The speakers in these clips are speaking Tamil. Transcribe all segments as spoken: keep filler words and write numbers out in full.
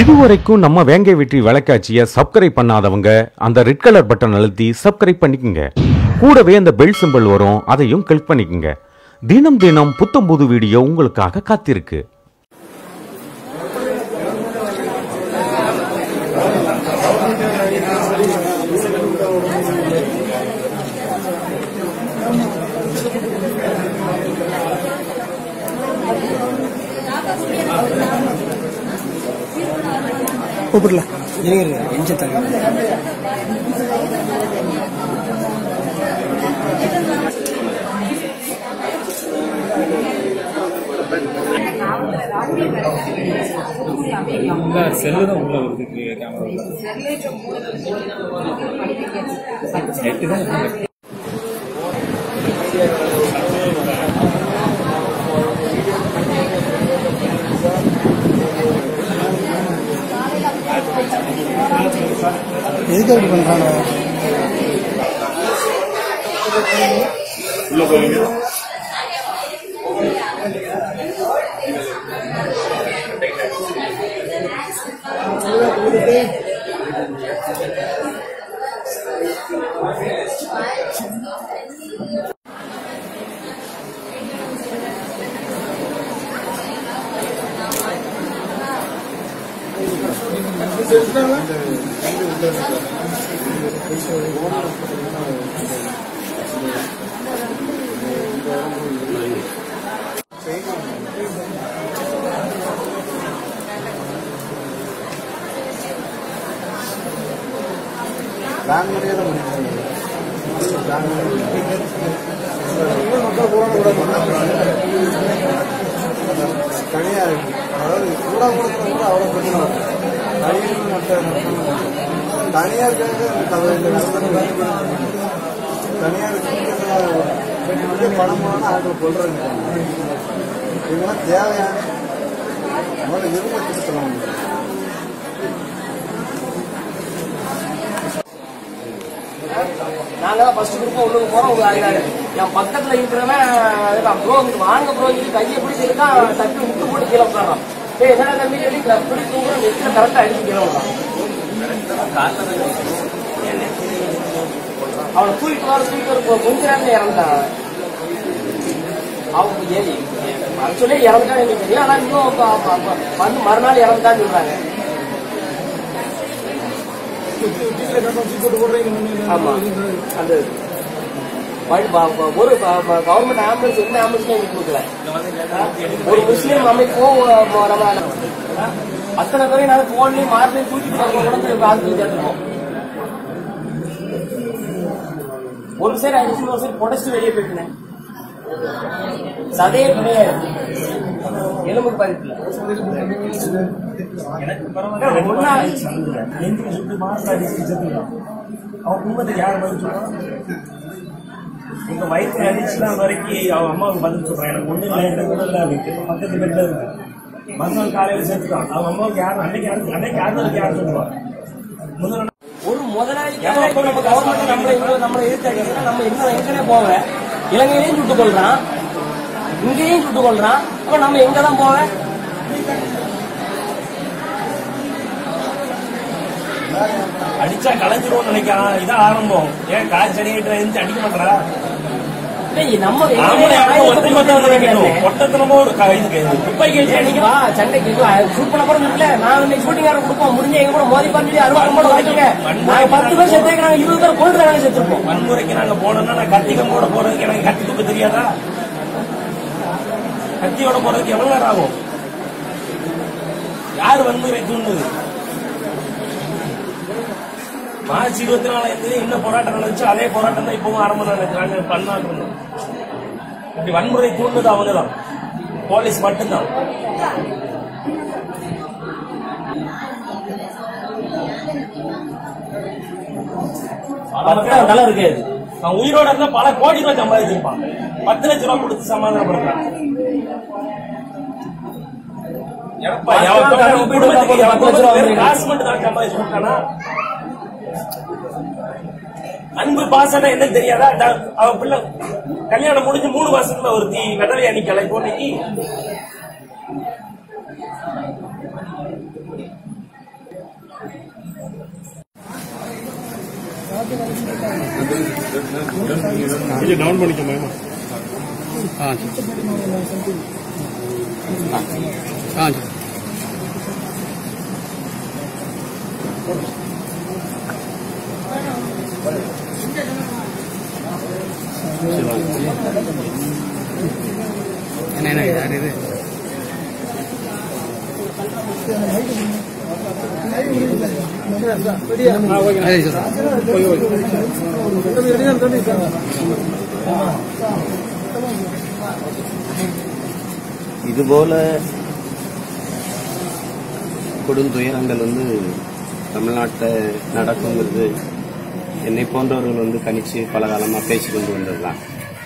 இதுவரைக்கும் நம்ம வேங்கை வெற்றி விளக்காட்சியை சப்ஸ்கிரைப் பண்ணாதவங்க அந்த ரெட் கலர் பட்டன் அழுத்தி சப்ஸ்கிரைப் பண்ணிக்கங்க. கூடவே அந்த பெல் சிம்பல் வரும், அதையும் கிளிக் பண்ணிக்கங்க. தினம் தினம் புத்தம் புது வீடியோ உங்களுக்காக காத்திருக்கு. கூப்பிடல எஞ்ச தங்க செல்லு தான் உள்ள வருது கேமரா நெட்டு தான் எதுக்கு அப்படி பண்றாங்க? உள்ள போவீங்க. தனியா இருக்கு, அதாவது கூட கூட கூட அவ்வளோ பிரச்சனை தனியா தனியா இருக்கு பணமான ஆட்கள் கொள்றாங்க. இதெல்லாம் தேவையான முதல்ல எதிர்பார்த்து சொல்லுவாங்க. நாங்கதான் ஃபர்ஸ்ட் குரூப்பா உள்ளுக்கு போறோம். உங்க என் பக்கத்துல இருக்கிறவன் ப்ரோ வாங்க ப்ரோ கையை பிடிச்சிருக்கான், தட்டி விட்டு போட்டு கீழே உட்காரான். என்ன தம்பி பிடிச்சு நெட்ல கரெக்டா அடிச்சு கீழே விடுறான். அவனை தூக்கிட்டு வர தூக்கிட்டு வர கொஞ்ச நேரத்துல இறந்துட்டான். அவங்க ஏறி சொல்லி இறந்துட்டான்னு எனக்கு தெரியும். ஆனா இன்னும் வந்து மறுநாள் இறந்துட்டான்னு சொல்றாங்க. ஆமா, அந்த ஒரு கவர்மெண்ட் ஆம்புலன்ஸ் எந்த ஆம்புலன்ஸும் எங்களுக்கு கொடுக்கல. ஒரு முஸ்லீம் அமைப்பும் நம்ம அத்தனை பேரையும் நாங்கள் போன்லயும் மார்லையும் தூக்கிட்டு வரணும் ஆஸ்பத்திரி சேர்த்துருக்கோம். ஒரு சைடு அடிச்சு ஒரு சைடு புடைச்சிட்டு வெளியே போயிட்டேன். சதையே கிடையாது, எலும்பு பாதிப்புல எங்க வயிற்று அடிச்சுலாம் வரைக்கும் அவன் அம்மாவுக்கு பதில் சொல்றான். எனக்கு ஒண்ணு இல்லை, எனக்கு ஒண்ணு இல்லை அப்படின்னு பக்கத்து பேர்ல இருக்கு. மறுநாள் காலையில சேர்த்துக்கான். அவன் அம்மாவுக்கு யாரும் அன்னைக்கு அன்னைக்கு யாரும் யாரும் சொல்லுவான். முதல்ல ஒரு முதலாளி கவர்மெண்ட் நம்மளை நம்மளை எதிர்த்து நம்ம எங்க எங்கனே போவேன். இலங்கையிலையும் சுட்டுக் கொள்றான், இங்கேயும் சுட்டுக் கொள்றான். அப்ப நம்ம எங்கதான் போவேன்? அடிச்சா கலைஞ்சிருவோம் நினைக்கிறான். இதான் ஆரம்பம். ஏன் காய்ச்சி அடிக்கிட்டு எழுந்து அடிக்க மாட்டா? நம்ம ஒட்டத்தனமோ ஒரு துப்பாக்கி சண்டைக்கு ஷூட் பண்ண போறோம். நான் ஷூட்டிங் யாரும் கொடுப்போம். முடிஞ்ச எங்க கூட மோதி பண்ணி அறுபது வாங்கிங்க. நாங்க பத்து பேர் செத்துக்கிறாங்க, இருபது பேர் கொள்றாங்க, செத்துருப்போம். வன்முறைக்கு நாங்க போனோம்னா நான் கத்திகம் போட போறதுக்கு எனக்கு கத்தி தூக்க தெரியாதா? கத்தியோட போறதுக்கு எவ்வளவு நேரம் ஆகும்? யாரு வன்முறை தூண்டுது? மார்ச் இருபத்தி நாலாம் தேதி என்ன போராட்டம் நடந்துச்சு, அதே போராட்டம் தான் இப்பவும் ஆரம்பம் நடக்கிறாங்க. பண்ணாங்க இப்படி வன்முறை தூண்டுது அவங்கதான், போலீஸ் மட்டும்தான். நல்லா இருக்கு. அவன் உயிரோட இருந்தா பல கோடி ரூபாய் சம்பாதிச்சிருப்பான். பத்து லட்சம் ரூபாய் கொடுத்து சமாதானப்படுறான். காசு மட்டும் தான் சம்பாதிச்சு கொடுத்தானா? அன்பு பாசனா என்ன தெரியாதா? அவன் பிள்ளை கல்யாணம் முடிஞ்சு மூணு வருஷத்துல ஒரு தீ விதவையா நிக்கலை போன்னைக்கு கொஞ்சம் டவுன் பண்ணிக்க மேம். ஆ ஆ சரி. என்ன என்ன யார் இது? இதுபோல கொடுந்துயரங்கள் வந்து தமிழ்நாட்டில் நடக்குங்கிறது என்னை போன்றவர்கள் வந்து கணிச்சு பல காலமாக பேசி கொண்டு வந்ததுதான்.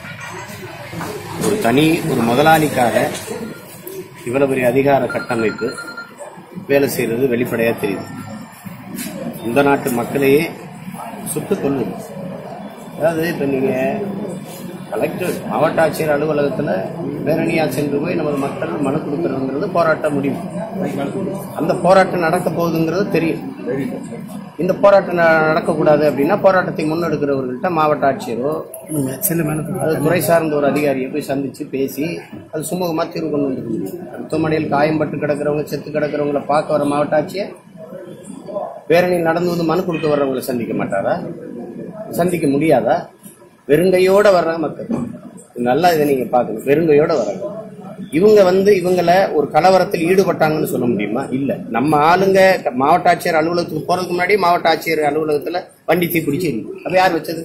ஒரு தனி ஒரு முதலாளிக்காக இவ்வளவு பெரிய அதிகார கட்டமைப்பு வேலை செய்யறது வெளிப்படையா தெரியுது. இந்த நாட்டு மக்களையே சுட்டுக் கொள்ளுது. அதாவது இப்ப நீங்க கலெக்டர் மாவட்ட ஆட்சியர் அலுவலகத்துல பேரணியா சென்று போய் நமது மக்கள் மனு கொடுக்கறதுங்கிறது போராட்ட முடிவு. அந்த போராட்டம் நடக்க போகுதுங்கிறது தெரியும். இந்த போராட்டம் நடக்கக்கூடாது அப்படின்னா போராட்டத்தை முன்னெடுக்கிறவர்கள்ட்ட மாவட்ட ஆட்சியரோ அது துறை சார்ந்த ஒரு அதிகாரியை போய் சந்திச்சு பேசி அது சுமூகமா தீர்வு கொண்டு வந்துருக்க முடியும். மருத்துவமனையில் காயம்பட்டு கிடக்கிறவங்க செத்து கிடக்கிறவங்களை பார்க்க வர மாவட்ட ஆட்சியர் பேரணியில் நடந்து வந்து மனு கொடுக்க வர்றவங்களை சந்திக்க மாட்டாரா? சந்திக்க முடியாதா? வெறுங்கையோட வர்றாங்க மக்கள். நல்லா இதை நீங்க பாக்கணும். வெறுங்கையோட வர்றாங்க. இவங்க வந்து இவங்களை ஒரு கலவரத்தில் ஈடுபட்டாங்கன்னு சொல்ல முடியுமா? இல்ல. நம்ம ஆளுங்க மாவட்ட ஆட்சியர் அலுவலகத்துக்கு போறதுக்கு முன்னாடி மாவட்ட ஆட்சியர் அலுவலகத்துல வண்டி தீ பிடிச்சி இருக்கு. அப்ப யார் வச்சது?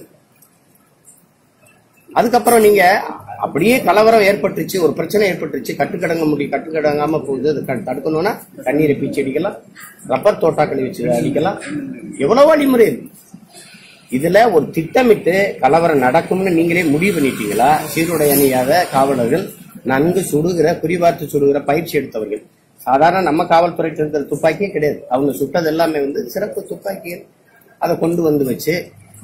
அதுக்கப்புறம் நீங்க அப்படியே கலவரம் ஏற்பட்டுச்சு, ஒரு பிரச்சனை ஏற்பட்டுச்சு, கட்டுக்கடங்க முடியும், கட்டுக்கடங்காம போகுது, அது தடுக்கணும்னா தண்ணீரை பீச்சி அடிக்கலாம், ரப்பர் தோட்டாக்களை வச்சு அடிக்கலாம், எவ்வளவோ வழிமுறை இருக்கு. இதுல ஒரு திட்டமிட்டு கலவரம் நடக்கும்னு நீங்களே முடிவு பண்ணிட்டீங்களா? சீருடை அணியாத காவலர்கள், நன்கு சுடுகிற குறிபார்த்து சுடுகிற பயிற்சி எடுத்தவர்கள். சாதாரண நம்ம காவல்துறை இருக்கிற துப்பாக்கியே கிடையாது. அவங்க சுட்டது எல்லாமே வந்து சிறப்பு துப்பாக்கிகள். அதை கொண்டு வந்து வச்சு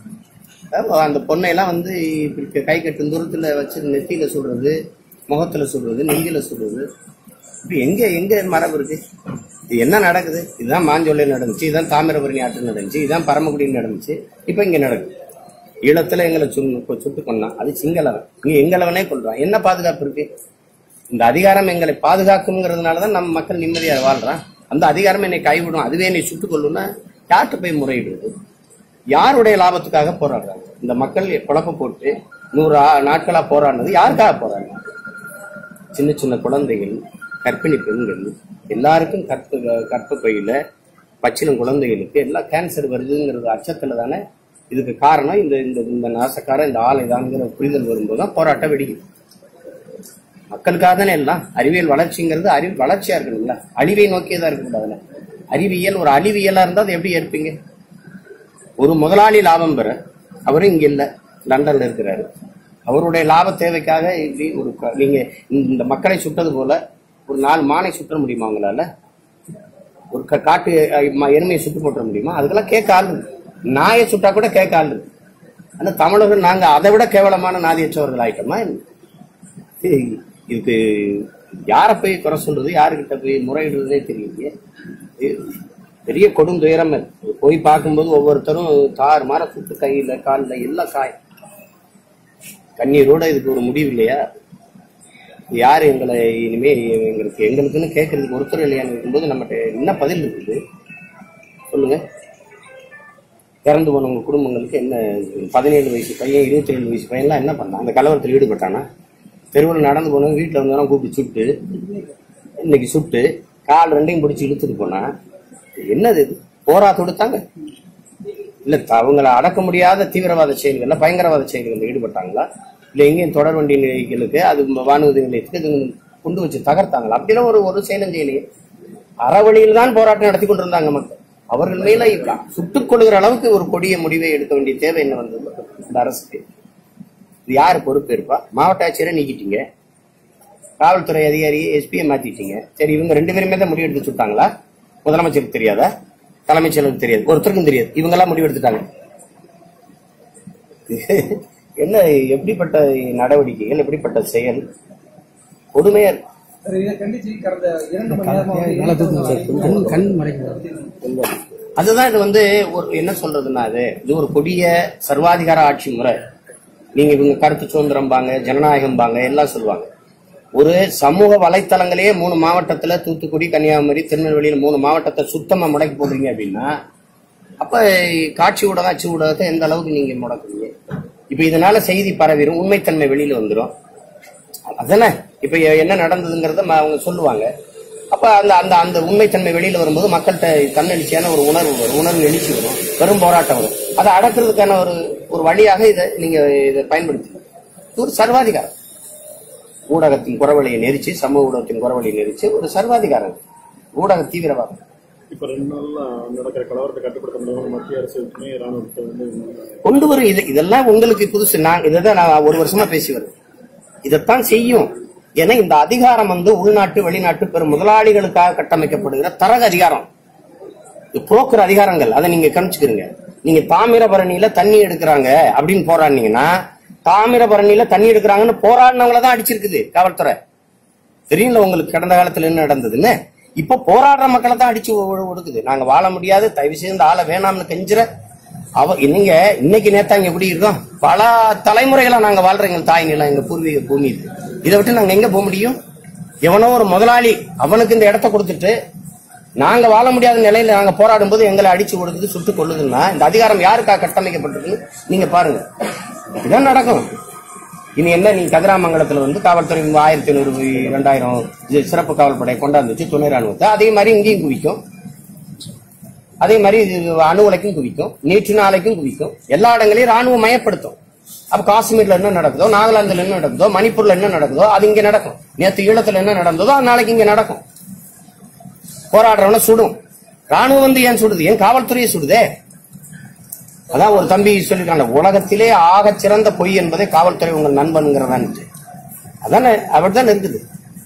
அந்த பொண்ணையெல்லாம் வந்து கை கட்டும் தூரத்துல வச்சு நெத்தியில சுடுறது, முகத்துல சுடுறது, நெஞ்சில சுடுறது. இப்ப எங்க எங்க மரபு இருக்கு? இது என்ன நடக்குது? இதுதான் மாஞ்சோலையில் நடந்துச்சு, இதுதான் தாமிரபரணி ஆற்றில் நடந்துச்சு, இதுதான் பரமக்குடியில் நடந்துச்சு. இப்ப இங்க நடக்குது. ஈழத்துல எங்களை சுட்டு கொண்டான், அது சிங்களவன். இங்க எங்களவனே கொள்றான். என்ன பாதுகாப்பு இருக்கு? இந்த அதிகாரம் எங்களை பாதுகாக்குங்கிறதுனாலதான் நம்ம மக்கள் நிம்மதியா வாழ்றான். அந்த அதிகாரம் என்னை கைவிடும், அதுவே என்னை சுட்டுக் கொள்ளும்னா யார்கிட்ட போய் முறையிடுது? யாருடைய லாபத்துக்காக போராடுறாங்க? இந்த மக்கள் குழப்ப போட்டு நூறு நாட்களா போராடினது யாருக்காக போராடுறாங்க? சின்ன சின்ன குழந்தைகள், கர்ப்பிணி பெண்கள், எல்லாருக்கும் கற்ப கற்ப பையில பச்சிலம் குழந்தைகளுக்கு எல்லாம் கேன்சர் வருதுங்கிறது அச்சத்துல தானே. இதுக்கு காரணம் இந்த இந்த நாசக்கார இந்த ஆலை தான்ங்கிற புரிதல் வரும்போதுதான் போராட்டம் வெடிக்குது. மக்களுக்காக தானே எல்லாம். அறிவியல் வளர்ச்சிங்கிறது அறிவு வளர்ச்சியா இருக்கணும்ல, அழிவை நோக்கியதா இருக்கக்கூடாதுல்ல. அறிவியல் ஒரு அழிவியலா இருந்தா அதை எப்படி ஏற்பீங்க? ஒரு முதலாளி லாபம் பெற, அவரும் இங்க இல்ல, லண்டன்ல இருக்கிறாரு. அவருடைய லாப தேவைக்காக இப்படி ஒரு நீங்க இந்த மக்களை சுட்டது போல ஒரு நாலு மானை சுற்ற முடியுமா அவங்களால? ஒரு காட்டு எருமையை சுட்டு போட்ட முடியுமா? அதுக்கெல்லாம் கேட்க ஆள் இருக்கு. நாயை சுட்டா கூட கேட்க ஆள் இருக்கு. ஆனா தமிழர்கள் நாங்க அதை விட கேவலமான நாதியற்றவர்கள் ஆயிட்டோமா? இதுக்கு யார போய் குறை சொல்றது, யாருக்கிட்ட போய் முறையிடுறதே தெரியலையே. பெரிய கொடுந்துயரம். போய் பார்க்கும்போது ஒவ்வொருத்தரும் தாறு மாற சுட்டு கையில காலில் எல்லாம் காய். கண்ணீரோட இதுக்கு ஒரு முடிவு இல்லையா? யாரு எங்களை இனிமே எங்களுக்கு எங்களுக்குன்னு கேட்கறதுக்கு ஒருத்தர் இல்லையான்னு இருக்கும்போது நம்மகிட்ட என்ன பதில் இருக்குது சொல்லுங்க? இறந்து போனவங்க குடும்பங்களுக்கு என்ன? பதினேழு வயசு பையன், இருபத்தி ரெண்டு வயசு பையன்லாம் என்ன பண்ணான்? அந்த கலவரத்தில் ஈடுபட்டானா? தெருவில் நடந்து போனவங்க வீட்டில் வந்தவங்க கூப்பிட்டு சுட்டு, இன்னைக்கு சுட்டு கால் ரெண்டையும் பிடிச்சி இழுத்துட்டு போனா என்னது? போரா தொடுத்தாங்க இல்ல? அவங்களை அடக்க முடியாத தீவிரவாத செயல்கள்ல, பயங்கரவாத செயல்களில் ஈடுபட்டாங்களா? இல்ல எங்கேயும் தொடர் வண்டி நிலையங்களுக்கு, அது வானூர்தி நிலையத்துக்கு கொண்டு வச்சு தகர்த்தாங்களா? அப்படிலாம் ஒரு ஒரு செயலும் செய்யலையே. அறவழியில் தான் போராட்டம் நடத்தி கொண்டிருந்தாங்க மக்கள். அவர்கள் மேல சுட்டுக் கொள்கிற அளவுக்கு ஒரு கொடிய முடிவை எடுக்க வேண்டிய தேவை என்ன வந்தது இந்த அரசுக்கு? இது யாரு பொறுப்பு இருப்பா? மாவட்ட ஆட்சியரை நீக்கிட்டீங்க, காவல்துறை அதிகாரியை எஸ்பியை மாத்திட்டீங்க. சரி, இவங்க ரெண்டு பேருமே தான் முடிவு எடுத்து சுட்டாங்களா? முதலமைச்சருக்கு தெரியாதா? தலைமைச் செயலருக்கு தெரியாது, ஒருத்தருக்கும் தெரியாது. இவங்க எல்லாம் முடிவு எடுத்துட்டாங்க. என்ன எப்படிப்பட்ட நடவடிக்கைகள், எப்படிப்பட்ட செயல், கொடுமையா இருக்கு. அதுதான் இது வந்து ஒரு என்ன சொல்றதுன்னா அது இது ஒரு கொடிய சர்வாதிகார ஆட்சி முறை. நீங்க இவங்க கருத்து சுதந்திரம்பாங்க, ஜனநாயகம்பாங்க, எல்லாம் சொல்லுவாங்க. ஒரு சமூக வலைத்தளங்களே மூணு மாவட்டத்துல தூத்துக்குடி, கன்னியாகுமரி, திருநெல்வேலியில் மூணு மாவட்டத்தை சுத்தமா முடக்கி போடுறீங்க அப்படின்னா அப்ப காட்சி ஊடகம், அச்சு ஊடகத்தை எந்த அளவுக்கு நீங்க முடக்குறீங்க? இப்ப இதனால செய்தி பரவிடும், உண்மைத்தன்மை வெளியில வந்துடும். அதானே இப்ப என்ன நடந்ததுங்கிறத அவங்க சொல்லுவாங்க. அப்ப அந்த அந்த அந்த உண்மைத்தன்மை வெளியில வரும்போது மக்கள்கிட்ட தன்னெழுச்சியான ஒரு உணர்வு வரும், உணர்வு எழுச்சி வரும், பெரும் போராட்டம் வரும். அதை அடக்குறதுக்கான ஒரு ஒரு வழியாக இதை நீங்க இதை பயன்படுத்தி ஒரு சர்வாதிகாரம், ஊடகத்தின் குறவழியை நெரிச்சு, சமூக ஊடகத்தின் குறவழியை நெரிச்சு ஒரு சர்வாதிகாரம், ஊடக தீவிரவாதம். இப்ப ரெண்டு நாள்ல நடக்கிற கலவரத்தை கட்டுப்படுத்த முடியாம மத்திய அரசு துணை ராணுவத்தை வந்து கொண்டு வரும். இது இதெல்லாம் உங்களுக்கு புதுசு. நான் இதைதான் நான் ஒரு வருஷமா பேசி வருவேன். இதைத்தான் செய்யும். ஏன்னா இந்த அதிகாரம் வந்து உள்நாட்டு வெளிநாட்டு பெரும் முதலாளிகளுக்காக கட்டமைக்கப்படுகிற தரக அதிகாரம், புரோக்கர் அதிகாரங்கள். அதை நீங்க கணிச்சுக்கிறீங்க. நீங்க தாமிரபரணியில தண்ணி எடுக்கிறாங்க அப்படின்னு போராடினீங்கன்னா, தாமிரபரணியில தண்ணி எடுக்கிறாங்கன்னு போராடினவங்களதான் அடிச்சிருக்குது காவல்துறை. தெரியல உங்களுக்கு கடந்த காலத்துல என்ன நடந்ததுன்னு. இப்ப போராடுற மக்களை தான் அடிச்சு ஒடுக்குது. நாங்க வாழ முடியாது, தயவு செய்து ஆள வேணாம்னு கெஞ்சுற அவ நீங்க இன்னைக்கு நேத்தா இங்க எப்படி இருக்கோம்? பல தலைமுறைகளா நாங்க வாழ்ற எங்க தாய் நிலம், எங்க பூர்வீக பூமி இது. இதை விட்டு நாங்க எங்க போக முடியும்? எவனோ ஒரு முதலாளி அவனுக்கு இந்த இடத்த கொடுத்துட்டு நாங்க வாழ முடியாத நிலையில நாங்க போராடும் போது எங்களை அடிச்சு கொடுக்குது, சுட்டு கொள்ளுதுன்னா இந்த அதிகாரம் யாருக்காக கட்டமைக்கப்பட்டிருக்குன்னு நீங்க பாருங்க. இதான் நடக்கும். இனி என்ன, நீ கதிராமங்கலத்துல வந்து காவல்துறை ஆயிரத்தி ஐநூறு இரண்டாயிரம் சிறப்பு காவல்படை கொண்டாந்துச்சு துணை ராணுவத்தை. அதே மாதிரி இங்கேயும் குவிக்கும், அதே மாதிரி அணு உலைக்கும் குவிக்கும், நீற்று நாளைக்கும் குவிக்கும், எல்லா இடங்களையும் ராணுவம் மயப்படுத்தும். அப்ப காஷ்மீர்ல என்ன நடக்குதோ, நாகாலாந்துல என்ன நடக்குதோ, மணிப்பூர்ல என்ன நடக்குதோ அது இங்க நடக்கும். நேற்று ஈழத்துல என்ன நடந்ததோ அது நாளைக்கு இங்க நடக்கும். போராடுறவன சுடும். ராணுவம் வந்து ஏன் சுடுது? ஏன் காவல்துறையை சுடுதே? அதான் ஒரு தம்பி சொல்லிருக்காங்க, உலகத்திலே ஆக சிறந்த பொய் என்பதை காவல்துறை உங்கள் நண்பனுங்கிறதான். அதானே அப்படித்தான் இருக்குது.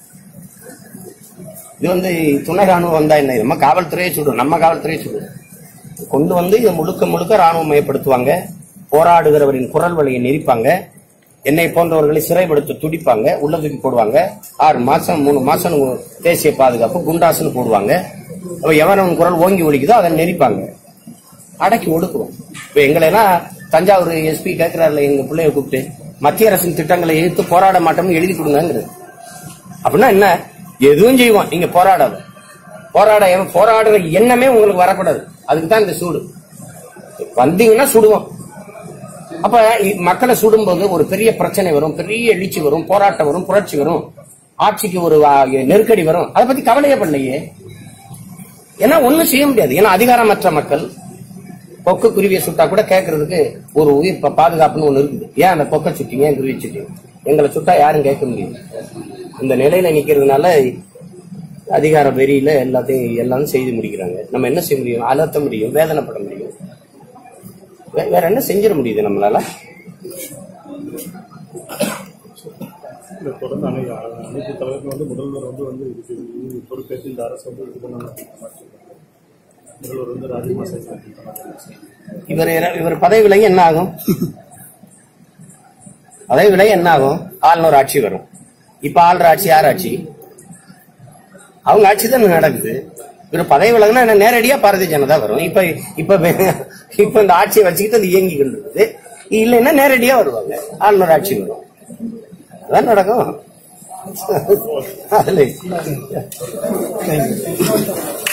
இது வந்து துணை ராணுவம் வந்தா என்ன, நம்ம காவல்துறையை சுடும், நம்ம காவல்துறையை சுடும். கொண்டு வந்து இதை முழுக்க முழுக்க ராணுவம் மயப்படுத்துவாங்க. போராடுகிறவரின் குரல் வழியை நெரிப்பாங்க. என்னை போன்றவர்களை சிறைப்படுத்த துடிப்பாங்க, உள்ள தூக்கி போடுவாங்க. ஆறு மாசம் மூணு மாசம் தேசிய பாதுகாப்பு குண்டாசுன்னு போடுவாங்க. அப்ப எவன் குரல் ஓங்கி ஒலிக்குதோ அதை நெரிப்பாங்க, அடக்கி ஒடுக்குவோம். இப்ப எங்களை எல்லாம் தஞ்சாவூர் எஸ்பி கேட்கிறாருல, எங்க பிள்ளைய கூப்பிட்டு மத்திய அரசின் திட்டங்களை எதிர்த்து போராட மாட்டோம்னு எழுதி கொடுங்கிறது. அப்படின்னா என்ன? எதுவும் செய்வோம், நீங்க போராடாத. போராட போராடுற எண்ணமே உங்களுக்கு வரக்கூடாது. அதுக்கு தான் இந்த சூடு. வந்தீங்கன்னா சுடுவோம். அப்ப மக்களை சுடும்போது ஒரு பெரிய பிரச்சனை வரும், பெரிய எழுச்சி வரும், போராட்டம் வரும், புரட்சி வரும், ஆட்சிக்கு ஒரு நெருக்கடி வரும். அதை பத்தி கவலையே பண்ணலையே. ஏன்னா ஒண்ணும் செய்ய முடியாது. ஏன்னா அதிகாரமற்ற மக்கள் கொக்கு குருவியை சுட்டா கூட கேட்கறதுக்கு ஒரு உயிர் பாதுகாப்புன்னு ஒண்ணு இருக்குது. ஏன் அந்த கொக்கை சுட்டீங்க, ஏன் குருவி சுட்டீங்க? எங்களை சுட்டா யாரும் கேட்க முடியும். இந்த நிலையில நிக்கிறதுனால அதிகார வெறியில எல்லாத்தையும் எல்லாம் செய்து முடிக்கிறாங்க. நம்ம என்ன செய்ய முடியும்? அலர்த்த முடியும், வேதனைப்பட முடியும், வேற என்ன செஞ்சிட முடியுது நம்மளால? தொடர்ந்து அனைத்து தலைவர்கள் வந்து முதல்வர் வந்து வந்து பொறுப்பேற்று இந்த அரசு வந்து இது பண்ண முதல்வர் வந்து ராஜினாமா செய்ய இவர் இவர் பதவி விலகி என்ன ஆகும்? பதவி விலகி என்ன ஆகும்? ஆளுநர் ஆட்சி வரும். இப்ப ஆளுநர் ஆட்சி யார் ஆட்சி? அவங்க ஆட்சி தான் நடக்குது. இவர் பதவி விலகுனா என்ன, நேரடியா பாரதிய ஜனதா வரும். இப்ப இப்ப இப்ப இந்த ஆட்சியை வச்சுக்கிட்டு அது இயங்கி கொண்டிருக்குது. இல்லைன்னா நேரடியா வருவாங்க, ஆளுநர் ஆட்சி வரும். அதான் நடக்கும். அதுல